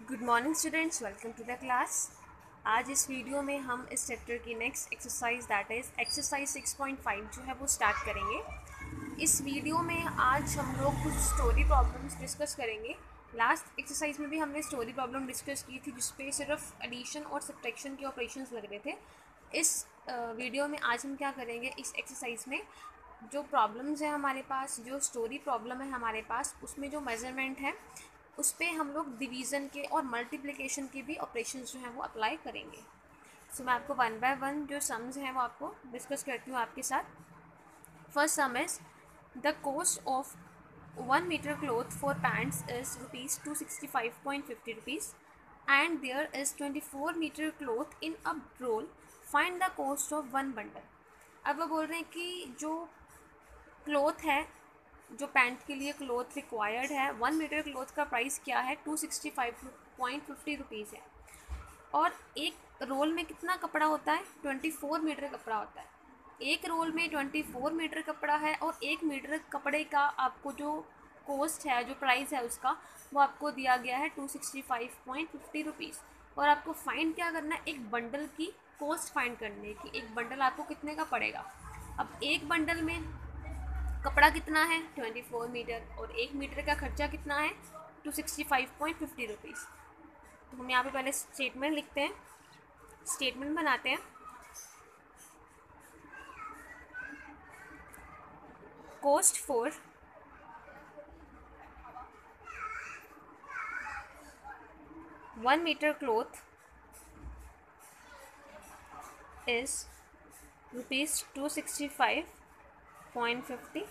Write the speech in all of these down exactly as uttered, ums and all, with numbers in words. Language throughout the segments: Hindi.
Good morning students, welcome to the class. आज इस वीडियो में हम इस चैप्टर की next exercise that is exercise six point five जो है वो स्टार्ट करेंगे। इस वीडियो में आज हम लोग कुछ स्टोरी प्रॉब्लम्स डिस्कस करेंगे। लास्ट एक्सरसाइज में भी हमने स्टोरी प्रॉब्लम डिस्कस की थी जिसपे सिर्फ एडिशन और सब्ट्रैक्शन के ऑपरेशंस लग रहे थे। इस वीडियो में आज हम क्या करेंगे, इस एक्सरसाइज में जो प्रॉब्लम्स हैं हमारे पास, जो स्टोरी प्रॉब्लम है हमारे पास, उसमें जो मेजरमेंट है उस पर हम लोग डिवीज़न के और मल्टीप्लिकेशन के भी ऑपरेशंस जो हैं वो अप्लाई करेंगे। सो so, मैं आपको वन बाय वन जो सम्स हैं वो आपको डिस्कस करती हूँ आपके साथ। First sum is the cost of one metre cloth for pants is rupees two sixty five point fifty rupees and there is twenty four metre cloth in a roll, find the cost of one bundle. अब वो बोल रहे हैं कि जो क्लॉथ है, जो पैंट के लिए क्लॉथ रिक्वायर्ड है, वन मीटर क्लॉथ का प्राइस क्या है, two sixty five point fifty rupees है। और एक रोल में कितना कपड़ा होता है, ट्वेंटी फोर मीटर कपड़ा होता है। एक रोल में ट्वेंटी फोर मीटर कपड़ा है और एक मीटर कपड़े का आपको जो कॉस्ट है, जो प्राइस है उसका, वो आपको दिया गया है two sixty five point fifty rupees. और आपको फाइंड क्या करना है, एक बंडल की कॉस्ट फाइंड करने की। एक बंडल आपको कितने का पड़ेगा। अब एक बंडल में कपड़ा कितना है, ट्वेंटी फोर मीटर, और एक मीटर का खर्चा कितना है, two sixty five point fifty rupees. तो हम यहाँ पे पहले स्टेटमेंट लिखते हैं, स्टेटमेंट बनाते हैं। Cost for one metre cloth is rupees two sixty five point fifty.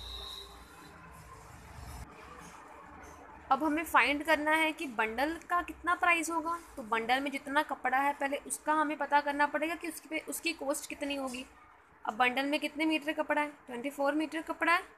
अब हमें फाइंड करना है कि बंडल का कितना प्राइस होगा। तो बंडल में जितना कपड़ा है पहले उसका हमें पता करना पड़ेगा कि उसकी पे उसकी कॉस्ट कितनी होगी। अब बंडल में कितने मीटर कपड़ा है, ट्वेंटी फोर मीटर कपड़ा है।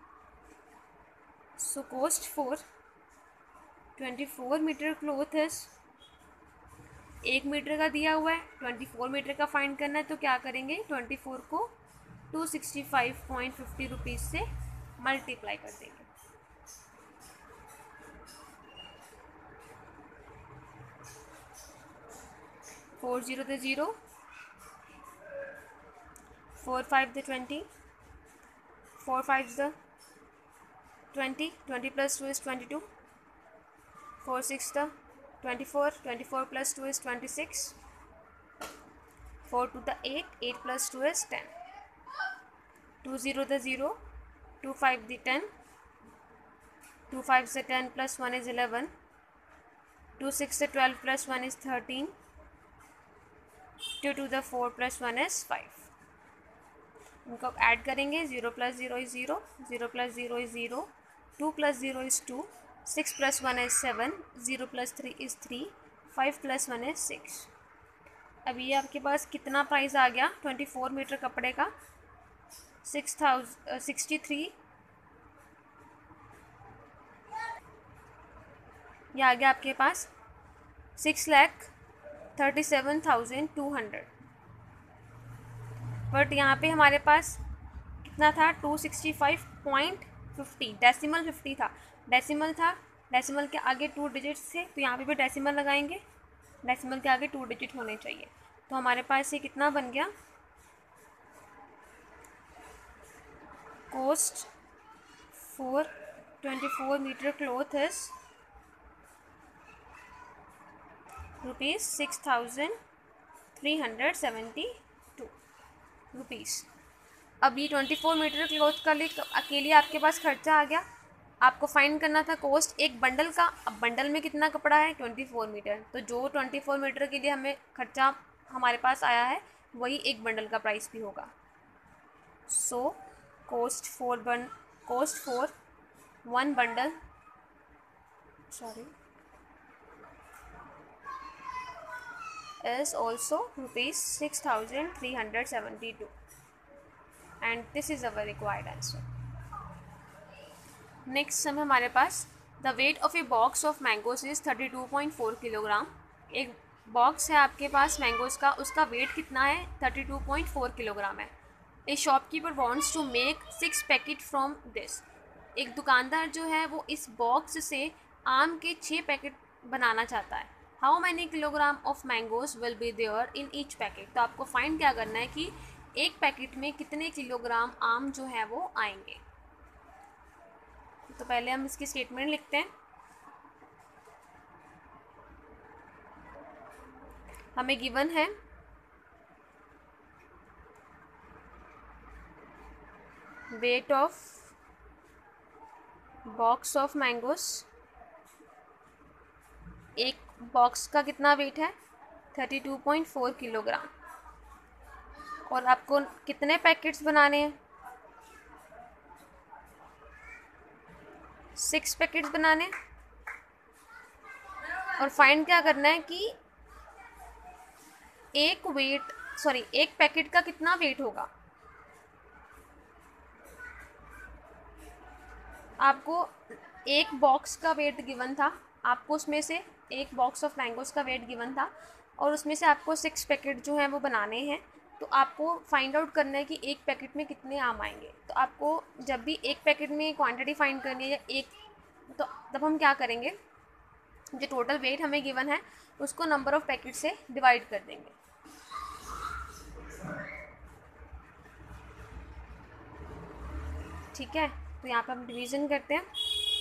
So cost for twenty four metre cloth is, एक मीटर का दिया हुआ है, ट्वेंटी फोर मीटर का फाइंड करना है। तो क्या करेंगे, ट्वेंटी फोर को two sixty five point fifty rupees से मल्टीप्लाई कर देंगे। Four zero the zero, four five the twenty, four five the twenty, twenty plus two is twenty two, four six the twenty four, twenty four plus two is twenty six, four two the eight, eight plus two is ten, two zero the zero, two five the ten, two five the ten plus one is eleven, two six the twelve plus one is thirteen, two two the four plus one is five. इनको ऐड करेंगे, zero plus zero is zero, zero plus zero is zero, two plus zero is two, six plus one is seven, zero plus three is three, five plus one is six. अब ये आपके पास कितना प्राइस आ गया, ट्वेंटी फोर मीटर कपड़े का सिक्स थाउजेंड सिक्सटी थ्री, ये आ गया आपके पास six lakh thirty seven thousand two hundred. But यहाँ पे हमारे पास कितना था, two sixty five point fifty, decimal fifty था, डेसिमल था, डेसिमल के आगे टू डिजिट्स थे, तो यहाँ पे भी डेसिमल लगाएंगे, डेसिमल के आगे टू डिजिट होने चाहिए। तो हमारे पास ये कितना बन गया, cost for twenty four metre cloth is rupees six thousand three hundred seventy two rupees. अब ये ट्वेंटी फोर मीटर क्लॉथ का लिए अकेले आपके पास खर्चा आ गया। आपको फाइंड करना था कॉस्ट एक बंडल का। अब बंडल में कितना कपड़ा है, ट्वेंटी फोर मीटर, तो जो ट्वेंटी फोर मीटर के लिए हमें खर्चा हमारे पास आया है वही एक बंडल का प्राइस भी होगा। So cost for one cost for one bundle sorry is also rupees six thousand three hundred seventy-two and this is our required answer. Next sum हमारे पास, the weight of a box of mangoes is thirty two point four kilogram. एक बॉक्स है आपके पास मैंगोज का, उसका वेट कितना है, thirty two point four kilogram है। A shopkeeper wants to make six packet from this. एक दुकानदार जो है वो इस बॉक्स से आम के छः पैकेट बनाना चाहता है। How many kilogram of mangoes will be there in each packet. तो आपको फाइंड क्या करना है कि एक पैकेट में कितने किलोग्राम आम जो है वो आएंगे। तो पहले हम इसकी स्टेटमेंट लिखते हैं। हमें गिवन है weight of box of mangoes, एक बॉक्स का कितना वेट है thirty two point four kilogram, और आपको कितने पैकेट्स बनाने हैं, सिक्स पैकेट्स बनाने हैं। और फाइंड क्या करना है कि एक वेट सॉरी एक पैकेट का कितना वेट होगा। आपको एक बॉक्स का वेट गिवन था, आपको उसमें से एक बॉक्स ऑफ मैंगोज का वेट गिवन था और उसमें से आपको सिक्स पैकेट जो हैं वो बनाने हैं। तो आपको फाइंड आउट करना है कि एक पैकेट में कितने आम आएंगे। तो आपको जब भी एक पैकेट में क्वांटिटी फाइंड करनी है या एक, तो तब हम क्या करेंगे, जो टोटल वेट हमें गिवन है उसको नंबर ऑफ पैकेट से डिवाइड कर देंगे। ठीक है, तो यहाँ पर हम डिवीज़न करते हैं।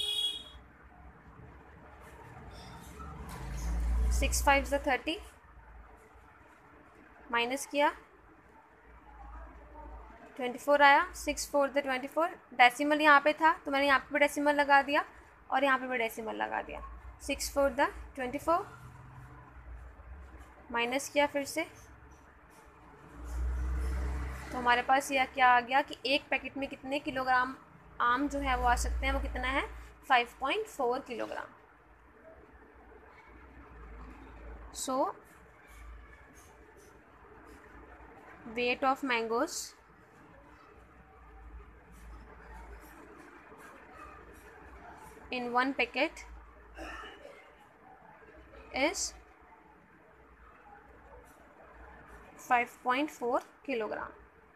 सिक्स फाइव ज़ा थर्टी, माइनस किया ट्वेंटी फोर आया, सिक्स फोर ज़ा ट्वेंटी फोर। डेसिमल यहाँ पे था तो मैंने यहाँ पे भी डेसिमल लगा दिया और यहाँ पे भी डेसिमल लगा दिया। सिक्स फोर ज़ा ट्वेंटी फोर, माइनस किया फिर से, तो हमारे पास यह क्या आ गया कि एक पैकेट में कितने किलोग्राम आम जो है वो आ सकते हैं, वो कितना है five point four kilogram. So weight of mangoes in one packet is five point four kilogram.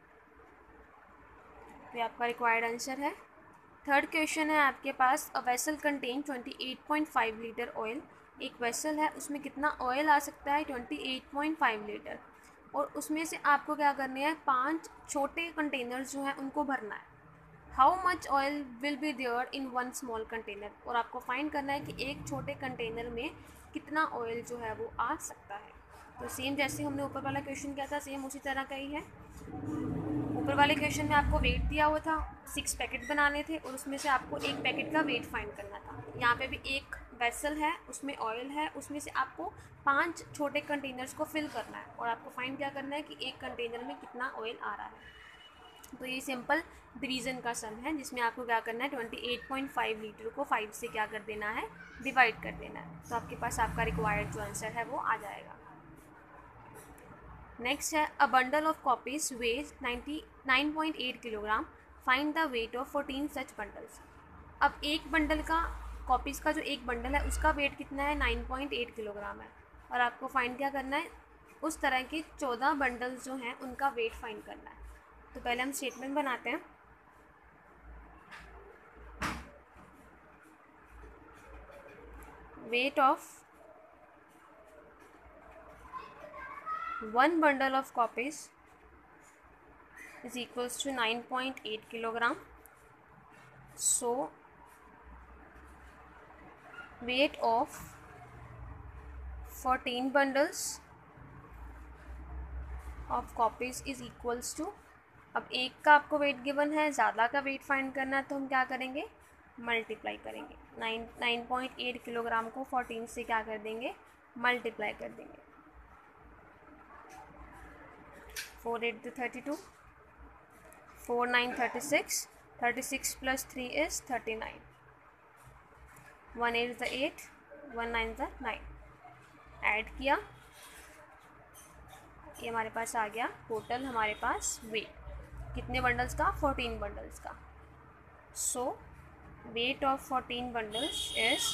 ये आपका रिक्वायर्ड आंसर है। थर्ड क्वेश्चन है आपके पास, a vessel contain twenty eight point five litre oil. एक वेसल है उसमें कितना ऑयल आ सकता है twenty eight point five litre, और उसमें से आपको क्या करने हैं, पांच छोटे कंटेनर्स जो हैं उनको भरना है। How much oil will be there in one small container, और आपको फाइंड करना है कि एक छोटे कंटेनर में कितना ऑयल जो है वो आ सकता है। तो सेम जैसे हमने ऊपर वाला क्वेश्चन किया था, सेम उसी तरह का ही है। ऊपर वाले क्वेश्चन में आपको वेट दिया हुआ था, सिक्स पैकेट बनाने थे और उसमें से आपको एक पैकेट का वेट फाइंड करना था। यहाँ पे भी एक वेसल है, उसमें ऑयल है, उसमें से आपको पांच छोटे कंटेनर्स को फिल करना है और आपको फाइंड क्या करना है कि एक कंटेनर में कितना ऑयल आ रहा है। तो ये सिंपल डिवीज़न का सम है जिसमें आपको क्या करना है, twenty eight point five litre को फाइव से क्या कर देना है, डिवाइड कर देना है। तो आपके पास आपका रिक्वायर्ड जो आंसर है वो आ जाएगा। नेक्स्ट है, a bundle of copies weighs ninety nine point eight kilogram, find the weight of fourteen such bundles. अब एक बंडल का, कॉपीज़ का जो एक बंडल है उसका वेट कितना है, नाइन पॉइंट एट किलोग्राम है, और आपको फाइंड क्या करना है, उस तरह के चौदह बंडल्स जो हैं उनका वेट फाइंड करना है। तो पहले हम स्टेटमेंट बनाते हैं। Weight of one bundle of copies is equals to nine point eight kilogram. So weight of fourteen bundles of copies is equals to, अब एक का आपको वेट गिवन है, ज़्यादा का वेट फाइंड करना है तो हम क्या करेंगे, मल्टीप्लाई करेंगे। Nine nine point eight kilogram को फोर्टीन से क्या कर देंगे, मल्टीप्लाई कर देंगे। Four eight the thirty two, four nine thirty six, thirty six plus three is thirty nine, one eight the eight, one nine the nine. Add किया, ये हमारे पास आ गया टोटल हमारे पास वेट कितने बंडल्स का, फोर्टीन बंडल्स का। So weight of fourteen bundles is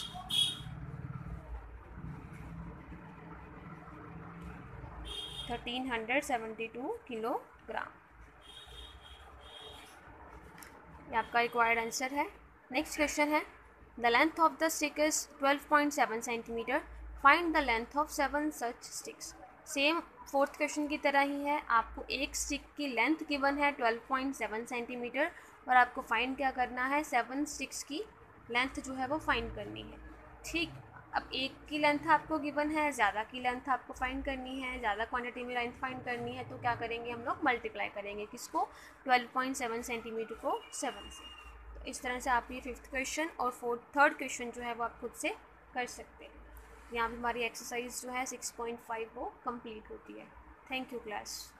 thirteen hundred seventy two kilogram. ये आपका रिक्वायर्ड आंसर है। नेक्स्ट क्वेश्चन है, the length of the stick is twelve point seven centimetre, find the length of seven such sticks. Same fourth question की तरह ही है, आपको एक स्टिक की लेंथ गिवन है ट्वेल्व पॉइंट सेवन सेंटीमीटर और आपको फाइंड क्या करना है, सेवन स्टिक्स की लेंथ जो है वो फाइंड करनी है। ठीक, अब एक की लेंथ आपको गिवन है, ज़्यादा की लेंथ आपको फाइंड करनी है, ज़्यादा क्वांटिटी में लेंथ फाइंड करनी है, तो क्या करेंगे हम लोग, मल्टीप्लाई करेंगे किसको, ट्वेल्व पॉइंट सेवन सेंटीमीटर को सेवन से। तो इस तरह से आप ये फिफ्थ क्वेश्चन और फोर्थ थर्ड क्वेश्चन जो है वो आप खुद से कर सकते हैं। यहाँ पर हमारी एक्सरसाइज जो है सिक्स पॉइंट फाइव वो कंप्लीट होती है। Thank you class.